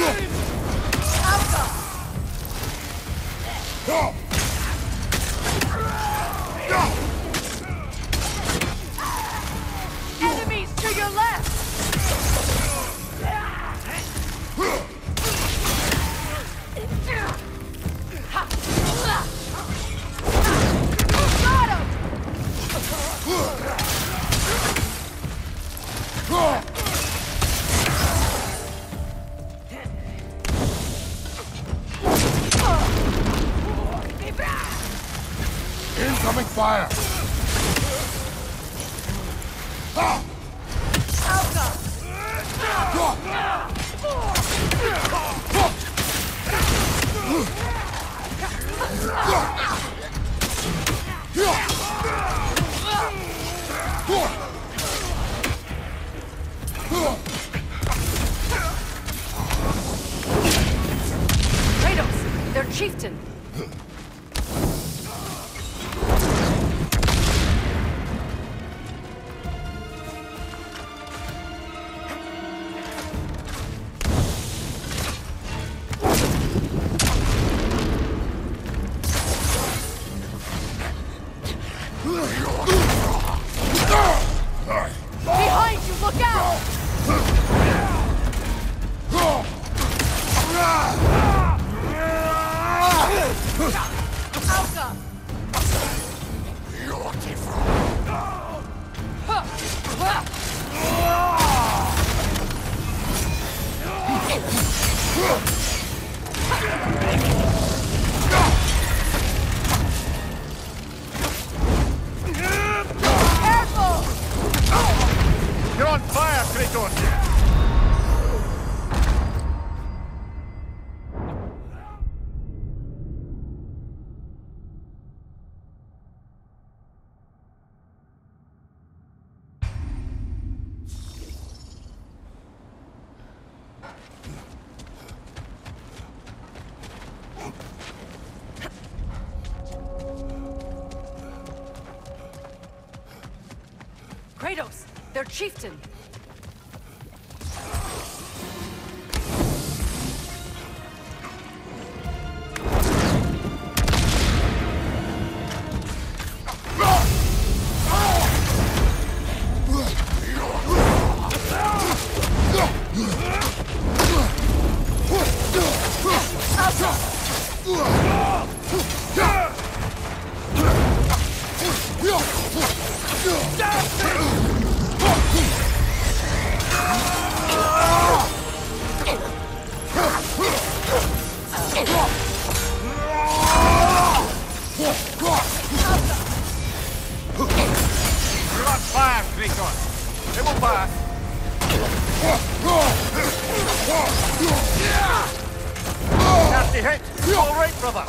Enemies to your left! Got him! Incoming fire! Kratos, their chieftain. Behind you, look out! Alka! Careful! You're on fire, Kratos! Kratos, their chieftain. You're on fire, Kratos! It will pass! Nasty hit! All right, brother!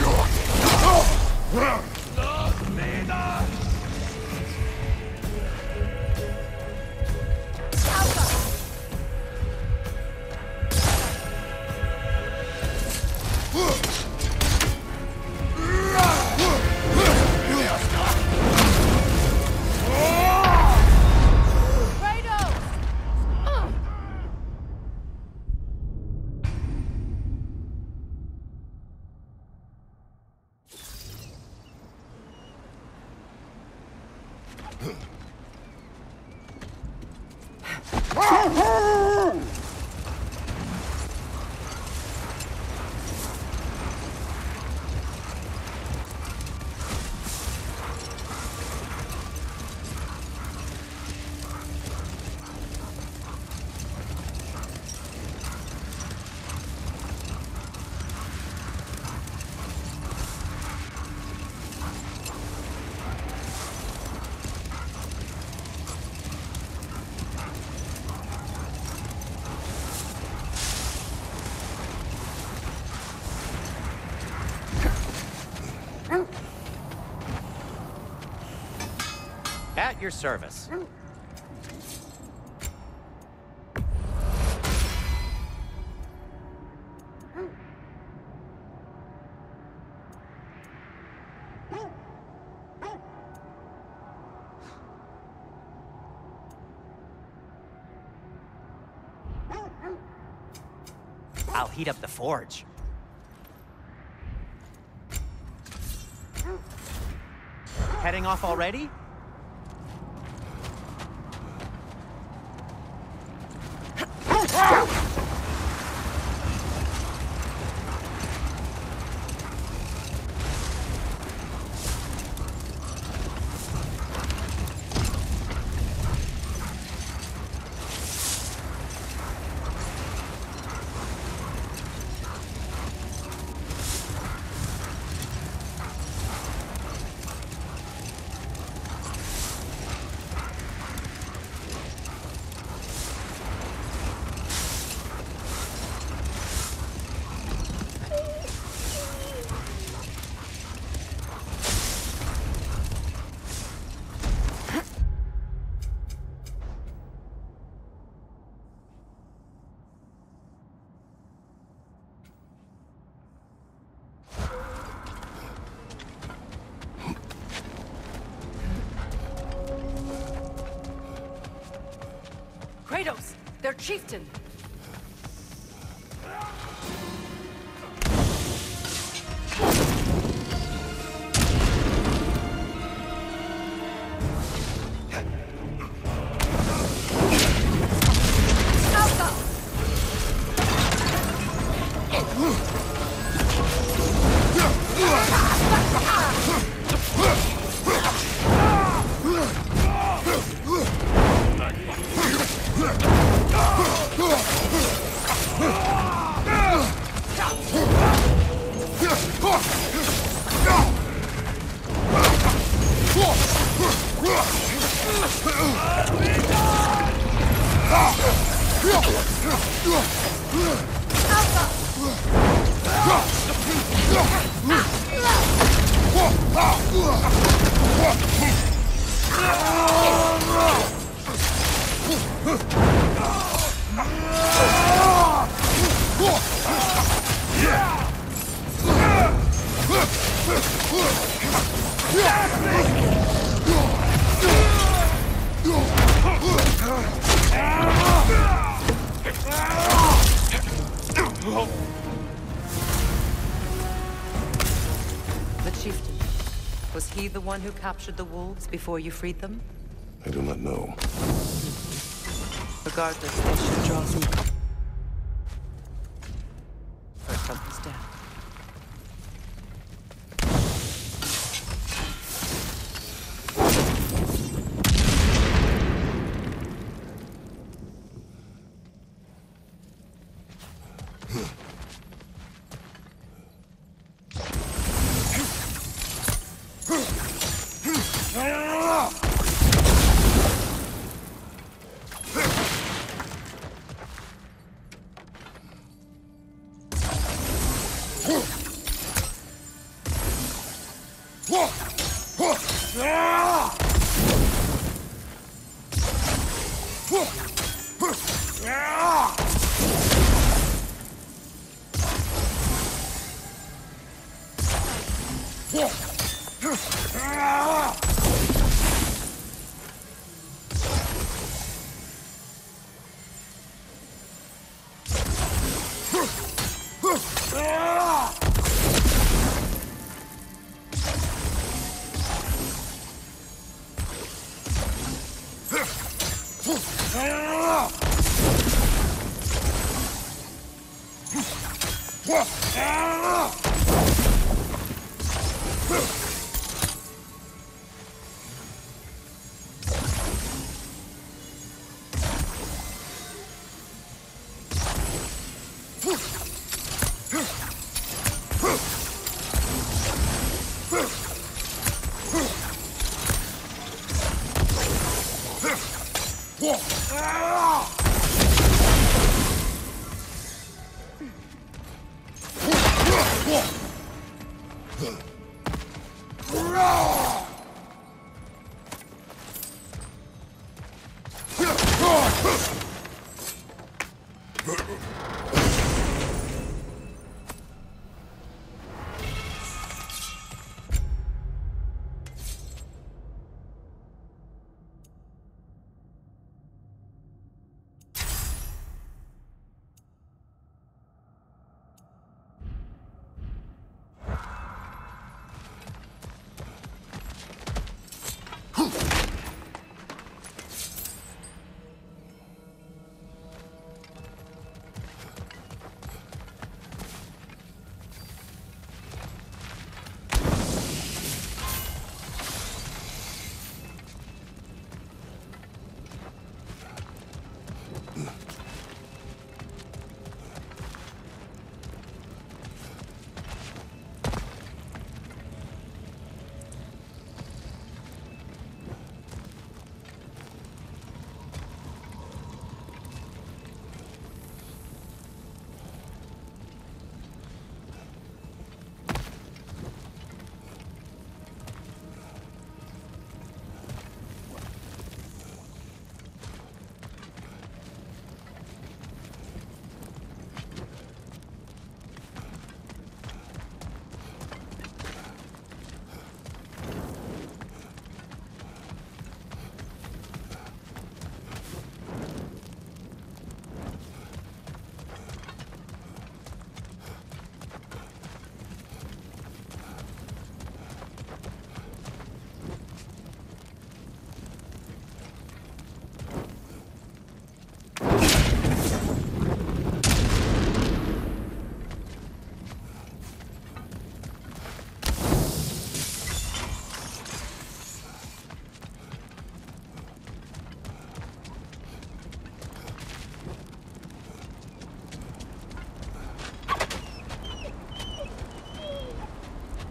At your service. I'll heat up the forge. Heading off already? Kratos, their chieftain! The chieftain. Was he the one who captured the wolves before you freed them? I do not know. Regardless, they should draw some comfort from his death.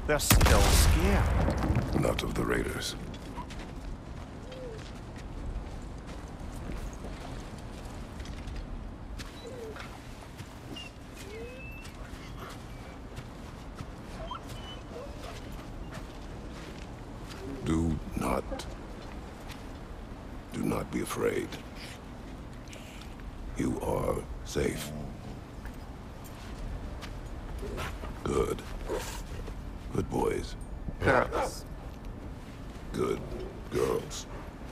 They're still scared. Not of the raiders. Do not be afraid. You are safe. Good. Good boys. Girls. Good girls.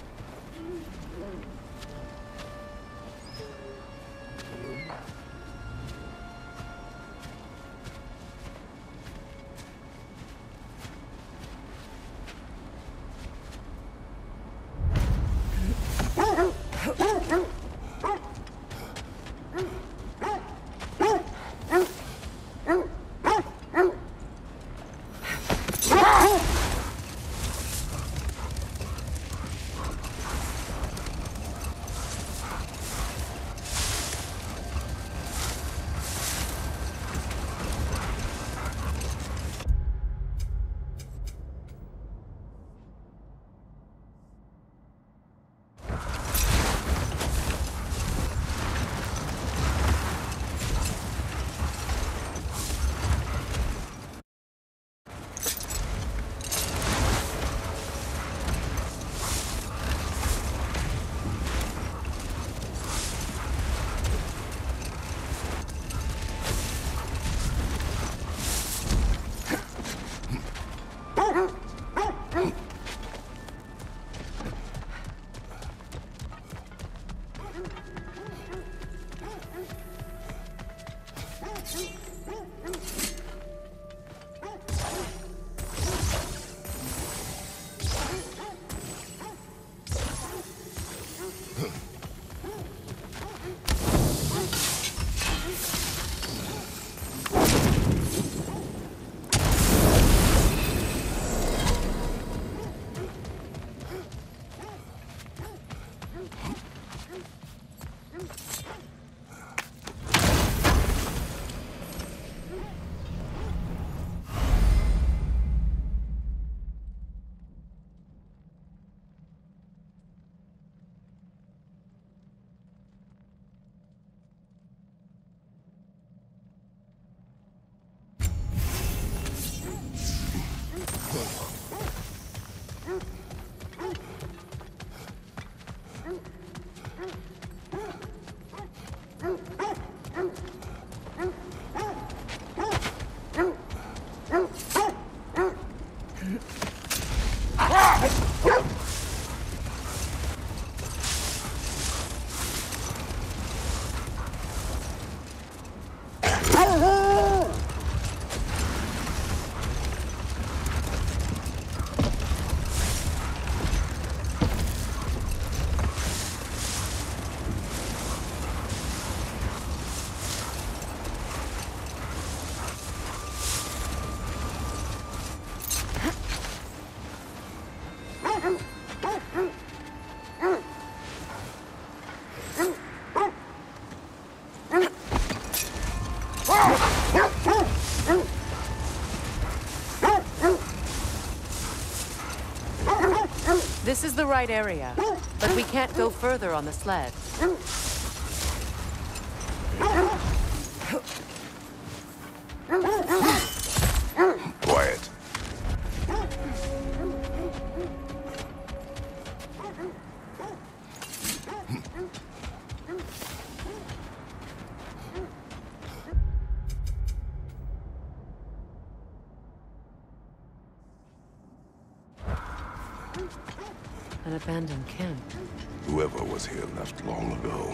This is the right area, but we can't go further on the sled. Quiet. An abandoned camp. Whoever was here left long ago.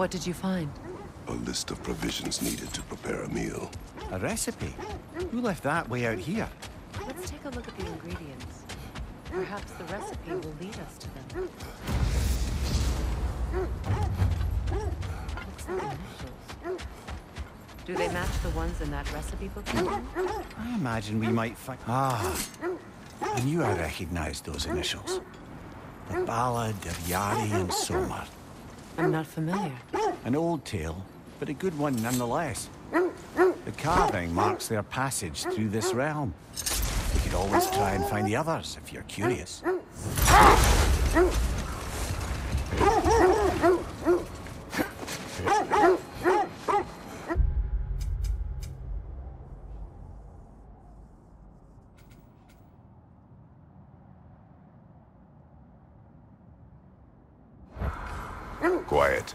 What did you find? A list of provisions needed to prepare a meal. A recipe? Who left that way out here? Let's take a look at the ingredients. Perhaps the recipe will lead us to them. Looks like initials. Do they match the ones in that recipe book? I imagine we might find... Ah, I knew I recognized those initials. The Ballad of Yari and Somar. I'm not familiar. An old tale, but a good one nonetheless. The carving marks their passage through this realm. You could always try and find the others if you're curious. Quiet.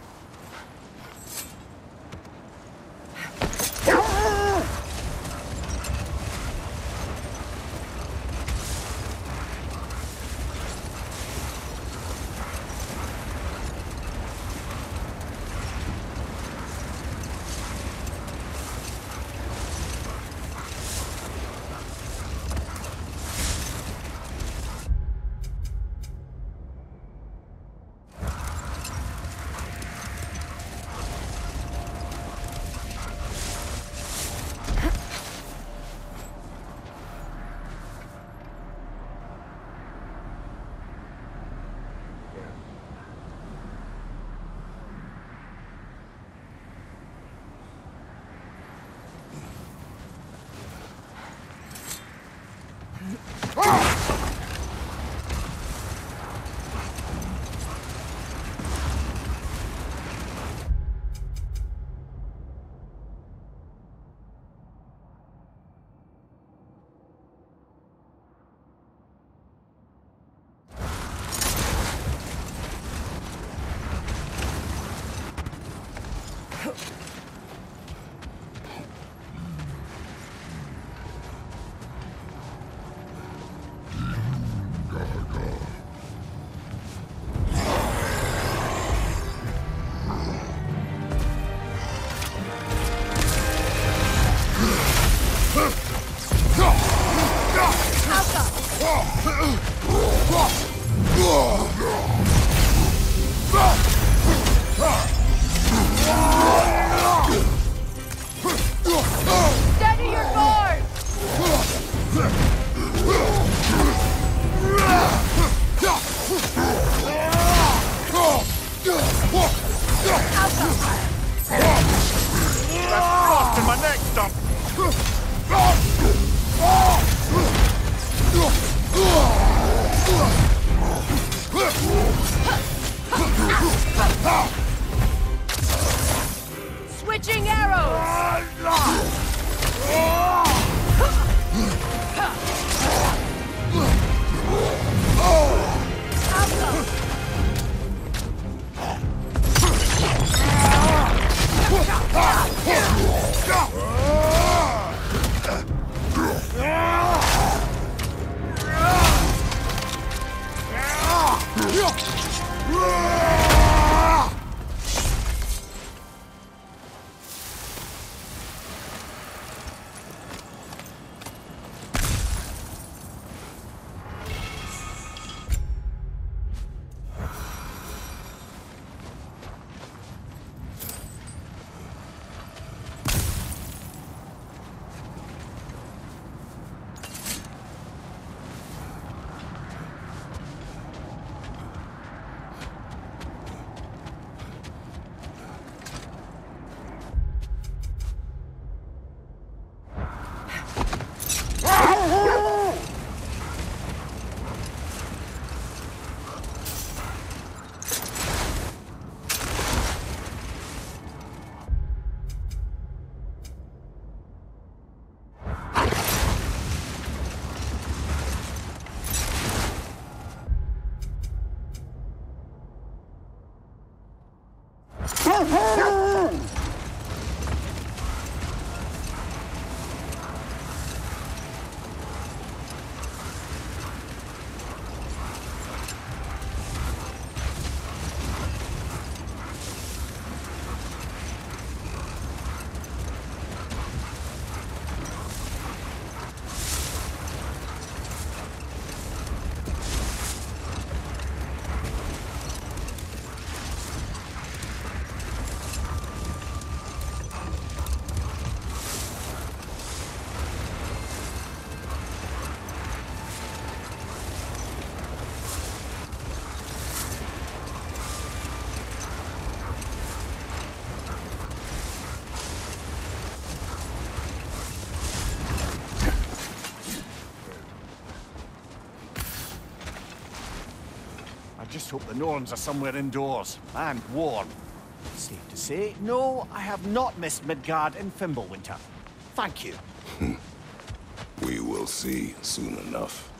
just hope the Norns are somewhere indoors, and warm. Safe to say, no, I have not missed Midgard in Fimbulwinter. Thank you. We will see soon enough.